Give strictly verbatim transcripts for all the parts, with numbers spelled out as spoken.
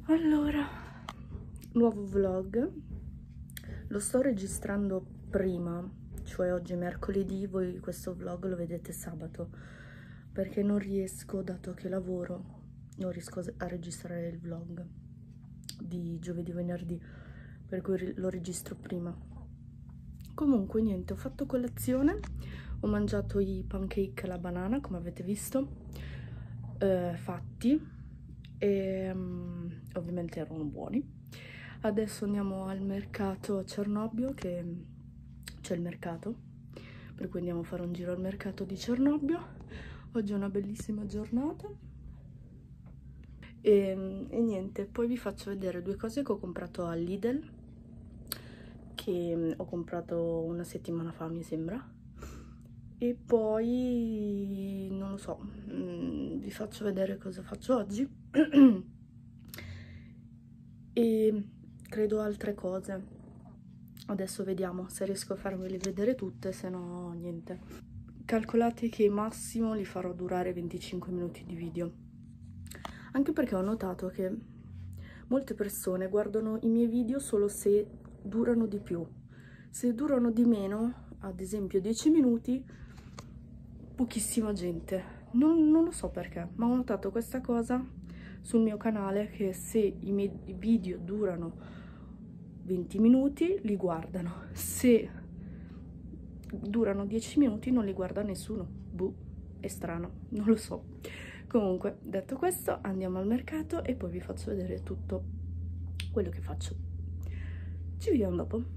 Allora, nuovo vlog, lo sto registrando prima, cioè oggi è mercoledì, voi questo vlog lo vedete sabato, perché non riesco, dato che lavoro, non riesco a registrare il vlog di giovedì venerdì, per cui lo registro prima. Comunque niente, ho fatto colazione, ho mangiato i pancake alla banana, come avete visto, eh, fatti, e um, ovviamente erano buoni. Adesso andiamo al mercato a Cernobbio, che c'è il mercato, per cui andiamo a fare un giro al mercato di Cernobbio. Oggi è una bellissima giornata e, e niente, poi vi faccio vedere due cose che ho comprato al Lidl, che ho comprato una settimana fa mi sembra, e poi non lo so, vi faccio vedere cosa faccio oggi e credo altre cose. Adesso vediamo se riesco a farvele vedere tutte, se no niente. Calcolate che massimo li farò durare venticinque minuti di video, anche perché ho notato che molte persone guardano i miei video solo se durano di più. Se durano di meno, ad esempio dieci minuti, pochissima gente. Non, non lo so perché, ma ho notato questa cosa sul mio canale, che se i miei video durano venti minuti li guardano, se durano dieci minuti non li guarda nessuno. Boh, è strano, non lo so. Comunque, detto questo, andiamo al mercato e poi vi faccio vedere tutto quello che faccio. Ci vediamo dopo.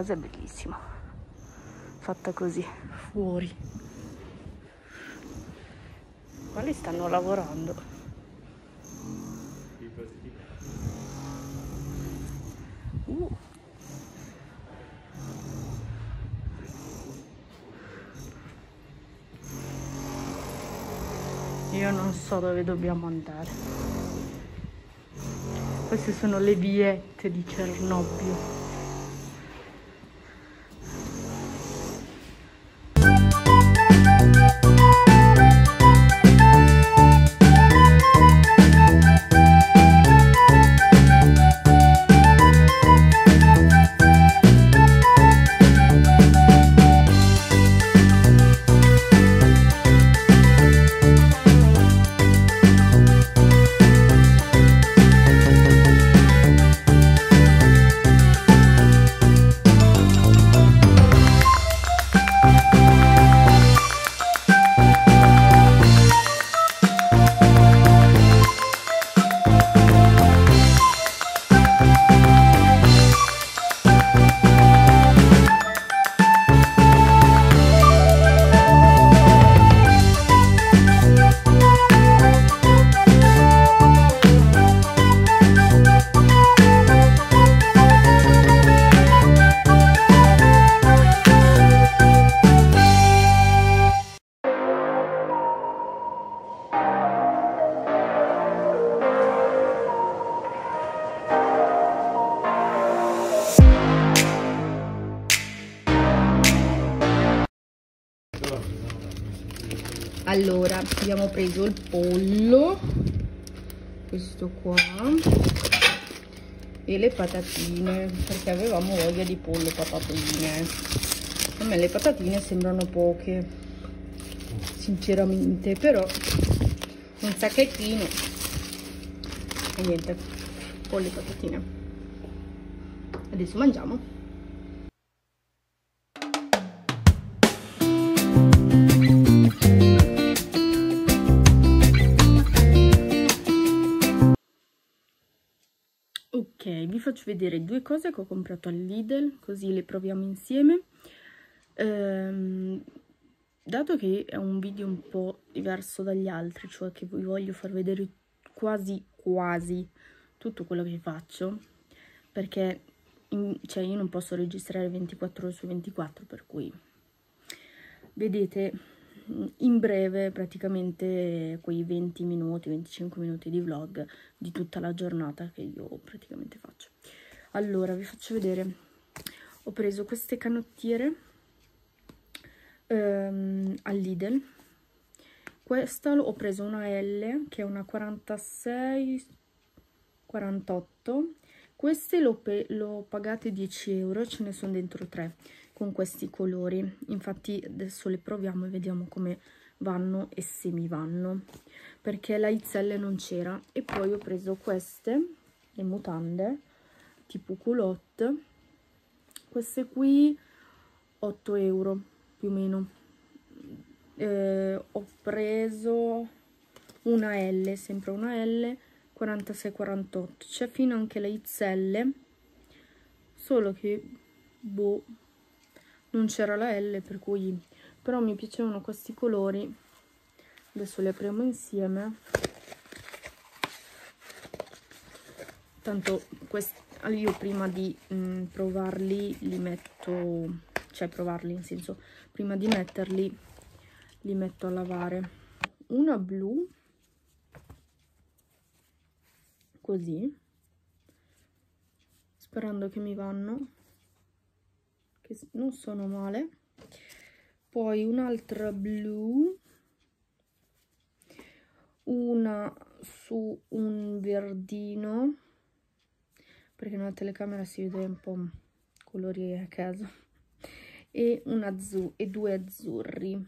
casa è bellissima, fatta così, fuori. Quali stanno lavorando? Uh. Io non so dove dobbiamo andare. Queste sono le viette di Cernobbio. Allora, abbiamo preso il pollo, questo qua, e le patatine, perché avevamo voglia di pollo, patatine. A me le patatine sembrano poche, sinceramente, però un sacchettino e niente, pollo e patatine. Adesso mangiamo. Ok, vi faccio vedere due cose che ho comprato al Lidl, così le proviamo insieme. Ehm, dato che è un video un po' diverso dagli altri, cioè che vi voglio far vedere quasi quasi tutto quello che faccio, perché in, cioè io non posso registrare ventiquattro ore su ventiquattro, per cui vedete in breve praticamente quei venti minuti, venticinque minuti di vlog di tutta la giornata che io praticamente faccio. Allora vi faccio vedere, ho preso queste canottiere ehm, al Lidl. Questa ho preso una L che è una quarantasei quarantotto. Queste l'ho pagate dieci euro, ce ne sono dentro tre con questi colori. Infatti adesso le proviamo e vediamo come vanno e se mi vanno, perché la X L non c'era. E poi ho preso queste, le mutande tipo culotte, queste qui otto euro più o meno. Eh, ho preso una L, sempre una L, quarantasei quarantotto, c'è fino anche la X L, solo che boh, non c'era la L, per cui però mi piacevano questi colori. Adesso li apriamo insieme. Tanto questi, io prima di mh, provarli li metto, cioè provarli in senso prima di metterli li metto a lavare. Una blu così, sperando che mi vanno, che non sono male. Poi un'altra blu, una su un verdino, perché nella telecamera si vede un po' colori a caso, e, un azzurro e due azzurri.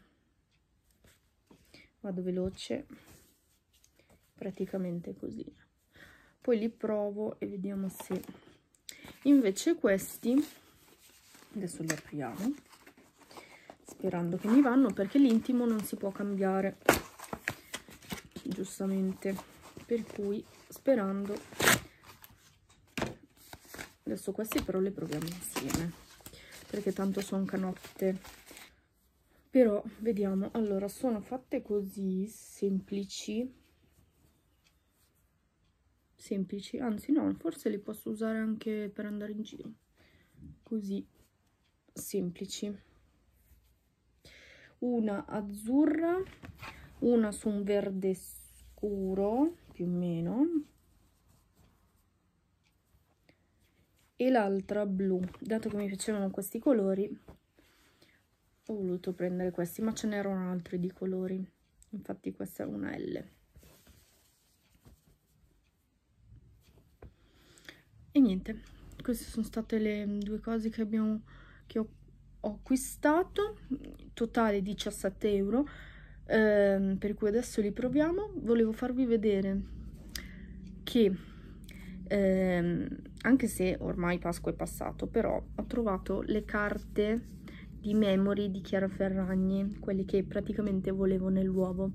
Vado veloce, praticamente così. Poi li provo e vediamo se invece questi, adesso li apriamo sperando che mi vanno, perché l'intimo non si può cambiare giustamente, per cui sperando. Adesso questi però le proviamo insieme. perché tanto sono canotte. Però vediamo. Allora, sono fatte così, semplici semplici, anzi no, forse li posso usare anche per andare in giro, così semplici. Una azzurra, una su un verde scuro più o meno e l'altra blu. Dato che mi piacevano questi colori ho voluto prendere questi, ma ce n'erano altri di colori, infatti questa è una L. E niente, queste sono state le due cose che abbiamo che ho, ho acquistato, totale diciassette euro, ehm, per cui adesso li proviamo. Volevo farvi vedere che ehm, anche se ormai Pasqua è passato, però ho trovato le carte di memory di Chiara Ferragni, quelli che praticamente volevo nell'uovo.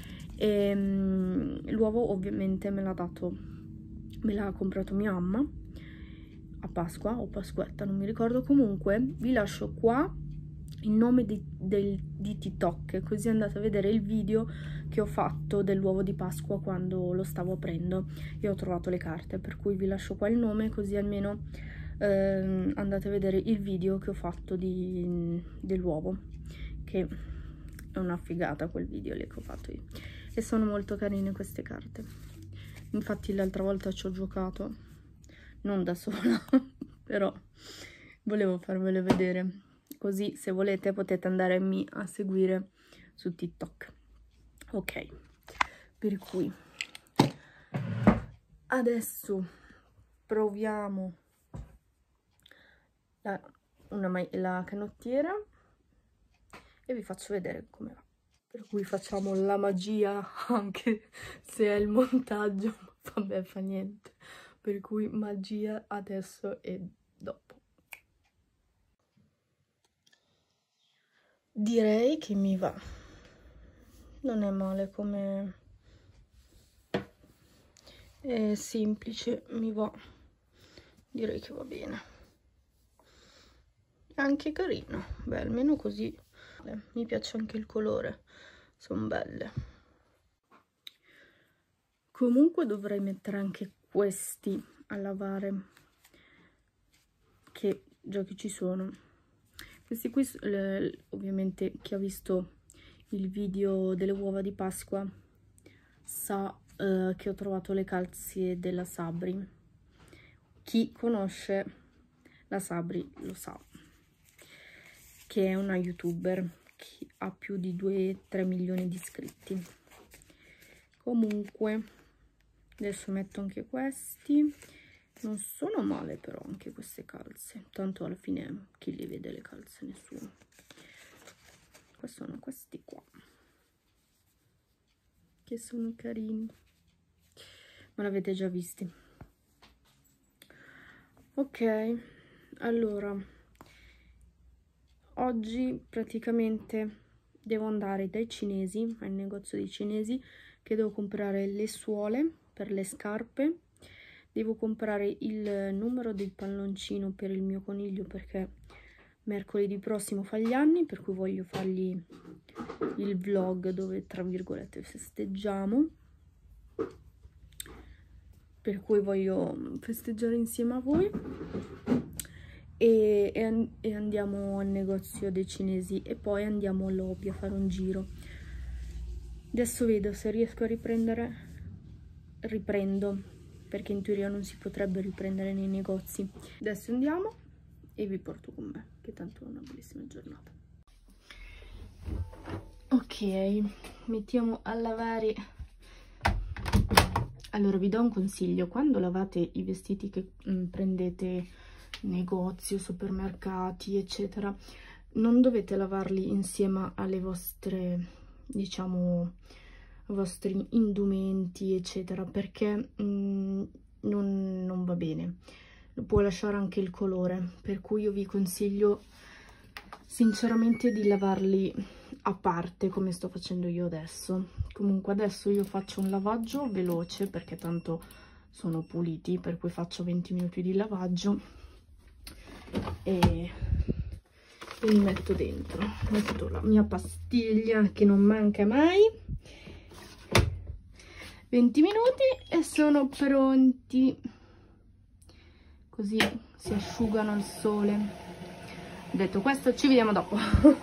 L'uovo ovviamente me l'ha dato, me l'ha comprato mia mamma a Pasqua o Pasquetta, non mi ricordo. Comunque vi lascio qua il nome di, del, di TikTok, così andate a vedere il video che ho fatto dell'uovo di Pasqua quando lo stavo aprendo e ho trovato le carte, per cui vi lascio qua il nome, così almeno eh, andate a vedere il video che ho fatto dell'uovo, che è una figata quel video lì che ho fatto io, e sono molto carine queste carte. Infatti l'altra volta ci ho giocato, non da sola, però volevo farvele vedere, così se volete potete andarmi a seguire su TikTok. Ok, per cui adesso proviamo la, una, la canottiera e vi faccio vedere come va. Per cui facciamo la magia, anche se è il montaggio, vabbè, fa niente. Per cui magia adesso e dopo. Direi che mi va. Non è male come... è semplice, mi va. Direi che va bene. È anche carino. Beh, almeno così. Mi piace anche il colore. Sono belle. Comunque dovrei mettere anche questi a lavare, che già che ci sono. Questi qui, le, ovviamente chi ha visto il video delle uova di Pasqua sa eh, che ho trovato le calze della Sabri. Chi conosce la Sabri lo sa, che è una youtuber che ha più di due tre milioni di iscritti. Comunque adesso metto anche questi. Non sono male però anche queste calze, tanto alla fine chi li vede le calze? Nessuno. Questi sono questi qua, che sono carini, ma l'avete già visti. Ok, allora oggi praticamente devo andare dai cinesi, al negozio dei cinesi, che devo comprare le suole per le scarpe. Devo comprare il numero del palloncino per il mio coniglio, perché mercoledì prossimo fa gli anni, per cui voglio fargli il vlog dove tra virgolette festeggiamo, per cui voglio festeggiare insieme a voi. E, e, e andiamo al negozio dei cinesi e poi andiamo all'Obi a fare un giro. Adesso vedo se riesco a riprendere, riprendo, perché in teoria non si potrebbe riprendere nei negozi. Adesso andiamo e vi porto con me, che tanto è una bellissima giornata. Ok, mettiamo a lavare. Allora vi do un consiglio: quando lavate i vestiti che mh, prendete negozi o supermercati eccetera, non dovete lavarli insieme alle vostre, diciamo, vostri indumenti eccetera, perché mh, non, non va bene, può lasciare anche il colore, per cui io vi consiglio sinceramente di lavarli a parte, come sto facendo io adesso. Comunque adesso io faccio un lavaggio veloce, perché tanto sono puliti, per cui faccio venti minuti di lavaggio e e mi metto dentro, metto la mia pastiglia che non manca mai, venti minuti e sono pronti, così si asciugano al sole. Detto questo, ci vediamo dopo.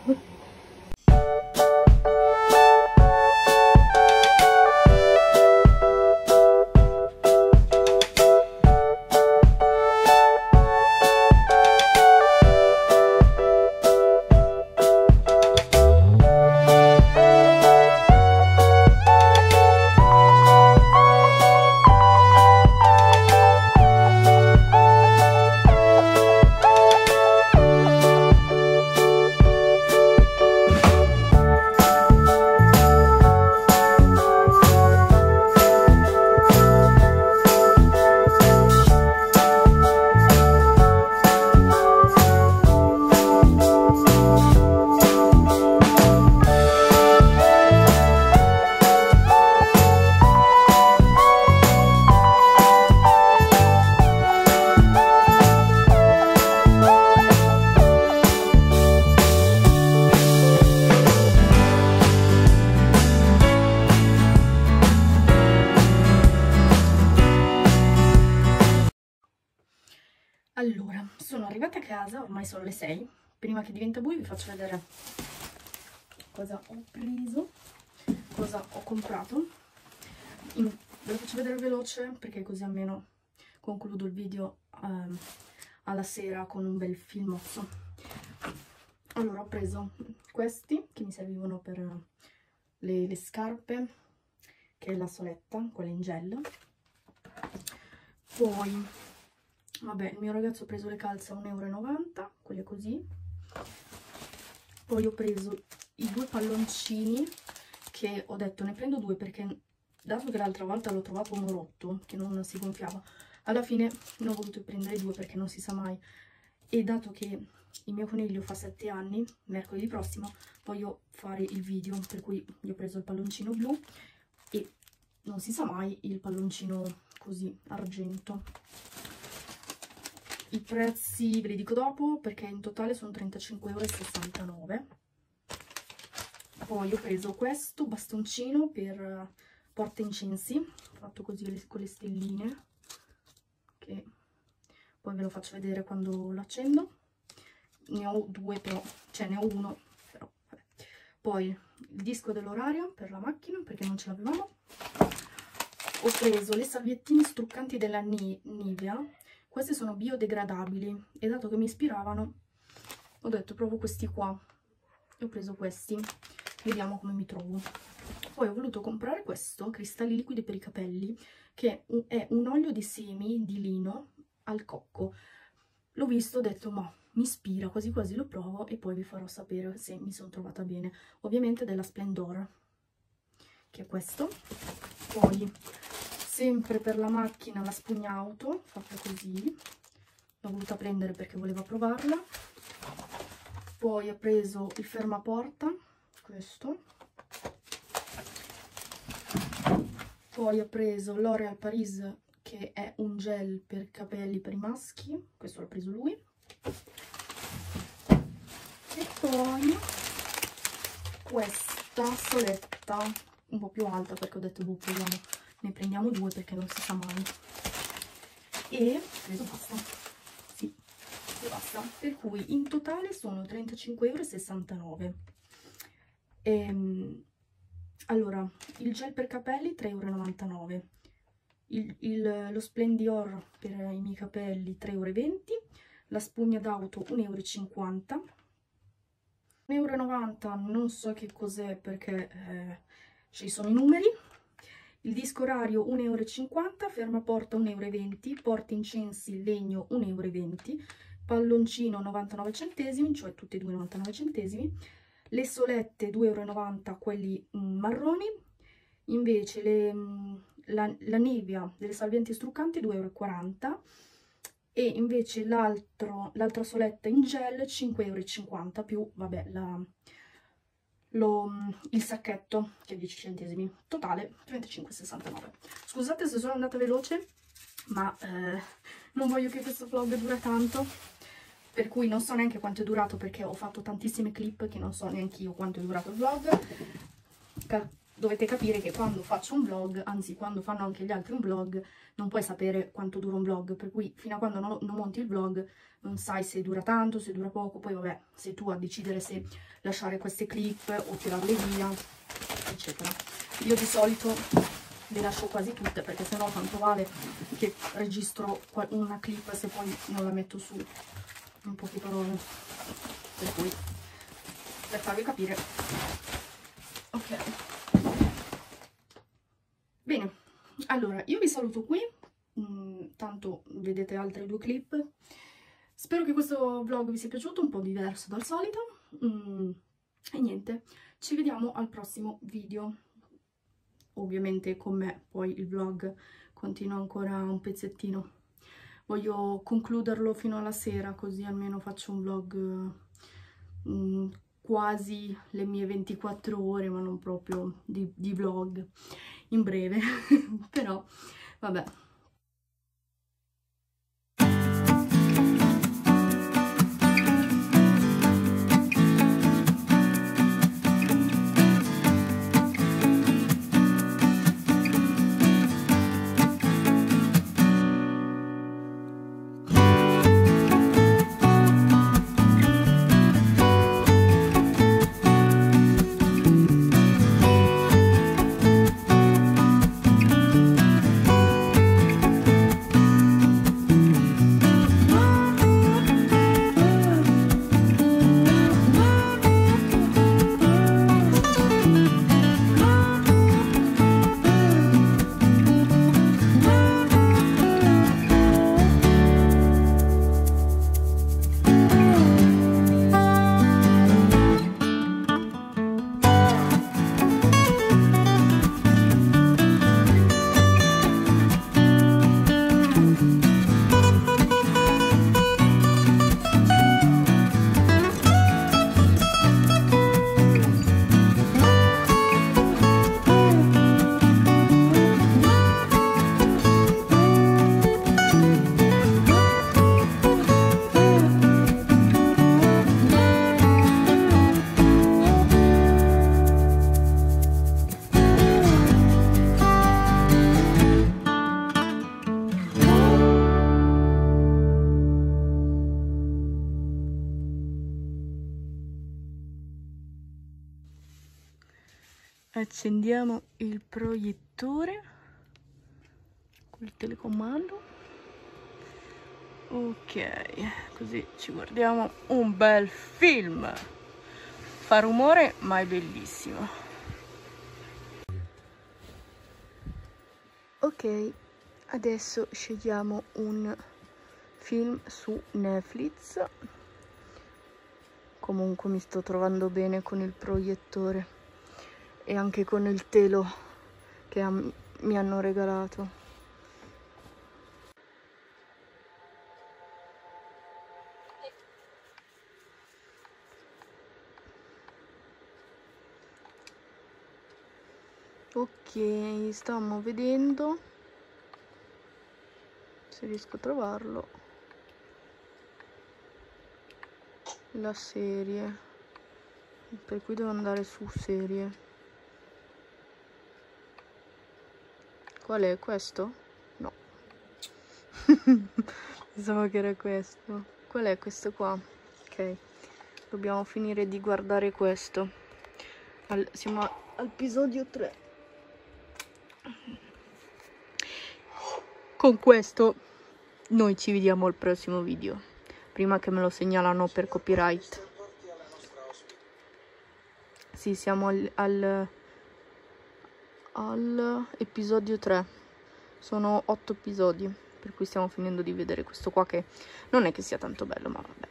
Allora, sono arrivata a casa, ormai sono le sei. Prima che diventa buio vi faccio vedere cosa ho preso, cosa ho comprato. In, ve lo faccio vedere veloce perché così almeno concludo il video um, alla sera con un bel filmozzo. Allora, ho preso questi che mi servivano per le, le scarpe, che è la soletta, quella in gel. Poi vabbè, il mio ragazzo ha preso le calze a un euro e novanta, quelle così. Poi ho preso i due palloncini che ho detto ne prendo due perché, dato che l'altra volta l'ho trovato uno rotto, che non si gonfiava, alla fine ne ho voluto prendere due perché non si sa mai. E dato che il mio coniglio fa sette anni, mercoledì prossimo, voglio fare il video, per cui gli ho preso il palloncino blu e non si sa mai il palloncino così argento. I prezzi ve li dico dopo perché in totale sono trentacinque e sessantanove euro. Poi ho preso questo bastoncino per porta incensi, fatto così con le stelline, che poi ve lo faccio vedere quando lo accendo. Ne ho due però, cioè ne ho uno però, vabbè. Poi il disco dell'orario per la macchina perché non ce l'avevamo. Ho preso le salviettine struccanti della Nivea. Queste sono biodegradabili e dato che mi ispiravano ho detto provo questi qua e ho preso questi, vediamo come mi trovo. Poi ho voluto comprare questo, cristalli liquidi per i capelli, che è un olio di semi di lino al cocco. L'ho visto, ho detto ma mi ispira, quasi quasi lo provo e poi vi farò sapere se mi sono trovata bene. Ovviamente della Splendor, che è questo. Poi sempre per la macchina la spugna auto, fatta così, l'ho voluta prendere perché volevo provarla. Poi ho preso il fermaporta, questo. Poi ho preso L'Oréal Paris, che è un gel per capelli per i maschi, questo l'ha preso lui. E poi questa soletta, un po' più alta perché ho detto boh, proviamo. Ne prendiamo due perché non si sa mai. E preso basta. Sì, e basta. Per cui in totale sono trentacinque e sessantanove euro. Ehm, allora, il gel per capelli tre e novantanove euro. Il, il, lo Splendior per i miei capelli tre e venti euro. La spugna d'auto un euro e cinquanta. un euro e novanta non so che cos'è perché eh, ci sono i numeri. Il disco orario un euro e cinquanta, fermaporta un euro e venti, porta incensi legno un euro e venti, palloncino novantanove centesimi, cioè tutti e due novantanove centesimi, le solette due e novanta euro quelli mh, marroni, invece le, mh, la, la Nivea delle salvienti struccanti due e quaranta euro e invece l'altra soletta in gel cinque e cinquanta euro più, vabbè, la... Lo, il sacchetto che è dieci centesimi, totale trentacinque e sessantanove. Scusate se sono andata veloce, ma eh, non voglio che questo vlog dura tanto, per cui non so neanche quanto è durato, perché ho fatto tantissime clip che non so neanche io quanto è durato il vlog. Cal dovete capire che quando faccio un vlog, anzi quando fanno anche gli altri un vlog, non puoi sapere quanto dura un vlog, per cui fino a quando non, non monti il vlog non sai se dura tanto, se dura poco. Poi vabbè, sei tu a decidere se lasciare queste clip o tirarle via, eccetera. Io di solito le lascio quasi tutte, perché sennò tanto vale che registro una clip se poi non la metto su in poche parole. Per cui, per farvi capire. Ok. Bene, allora io vi saluto qui, mm, tanto vedete altre due clip. Spero che questo vlog vi sia piaciuto, un po' diverso dal solito, mm, e niente, ci vediamo al prossimo video. Ovviamente con me, poi il vlog continua ancora un pezzettino. Voglio concluderlo fino alla sera, così almeno faccio un vlog mm, quasi le mie ventiquattro ore, ma non proprio di, di vlog in breve. Però vabbè. Accendiamo il proiettore col telecomando. Ok, così ci guardiamo un bel film. Fa rumore ma è bellissimo. Ok, adesso scegliamo un film su Netflix. Comunque mi sto trovando bene con il proiettore e anche con il telo che mi hanno regalato. Ok, stiamo vedendo se riesco a trovarlo, la serie, per cui devo andare su serie. Qual è questo? No. Pensavo che era questo. Qual è questo qua? Ok, dobbiamo finire di guardare questo. Al, siamo all'episodio tre. Con questo noi ci vediamo al prossimo video, prima che me lo segnalano per copyright. Sì, siamo al, al al episodio tre. Sono otto episodi, per cui stiamo finendo di vedere questo qua, che non è che sia tanto bello, ma vabbè.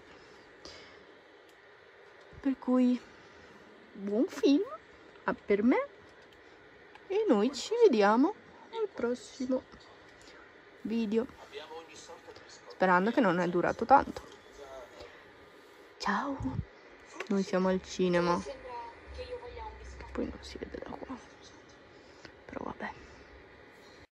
Per cui buon film per me e noi ci vediamo al prossimo video, sperando che non è durato tanto. Ciao, noi siamo al cinema, poi non si vede da qua.